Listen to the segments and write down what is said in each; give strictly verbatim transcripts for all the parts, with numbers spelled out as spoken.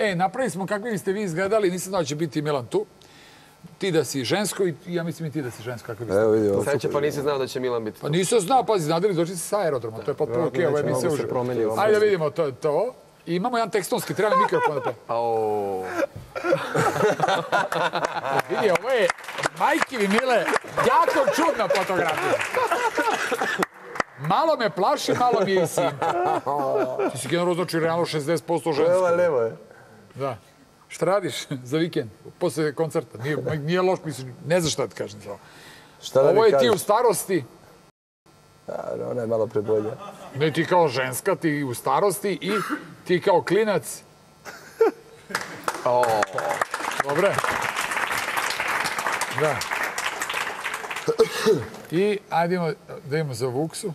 E, napravili smo kakvi ste vi izgledali, nisam znao da će biti Milan tu. Ti da si žensko i ja mislim i ti da si žensko. Kako bi Evo vidio. Sreće, pa nisi znao da će Milan biti tu. Pa nisam znao, pazi, znadili, došli si sa aerodroma, to je potpuno okej, ovo je mi se uživo. Ajde da vidimo to. to. I imamo jedan tekstonski, treba mi mikrofon da pe. Au. Vidi, ovo je, majke mi mile, jako čudna fotografija. Malo me plaši, malo mi je i sinka. Ti si generalno znači realno šezdeset posto žensko. Levo je, levo je. Da. Šta radiš za vikend, posle koncerta? Nije, nije loš, mislim, ne znaš šta ti kažem za ovo. Šta da Ovo mi je ti kažeš? u starosti, A, ona je malo prebolja. ne ti kao ženska, ti u starosti i ti kao klinac. O, Dobre. Da. I ajde idemo, da idemo za Vuksu.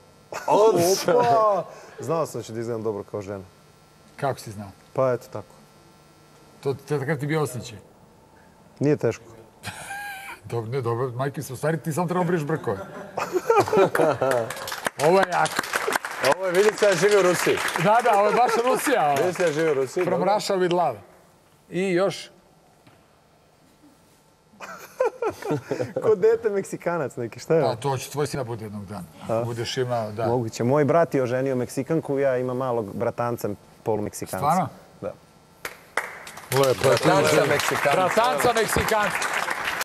Opa! Znao sam da će da izgledam dobro kao žena. Kako si znao? Pa eto tako. To, to takav ti bio osjećaj. Nije teško. Dobro, ne, dobro, majke se, u stvari ti samo treba briješ brkove. Ovo je jako. Ovo je, vidi se ja živi u Rusiji. Da, da, ovo je baš Rusija. Vidi se ja živi u Rusiji. From dobro. Russia with love. I još, Ko dete Meksikanac neki, šta je? a to će tvoj sina bude jednog dana. Ako budeš imao, da. Moguće. Moj brat je oženio Meksikanku, ja imam malog bratanca polumeksikanca. Stvarno? Da. Lepo je. Bratanca Meksikanca. Bratanca Meksikanca.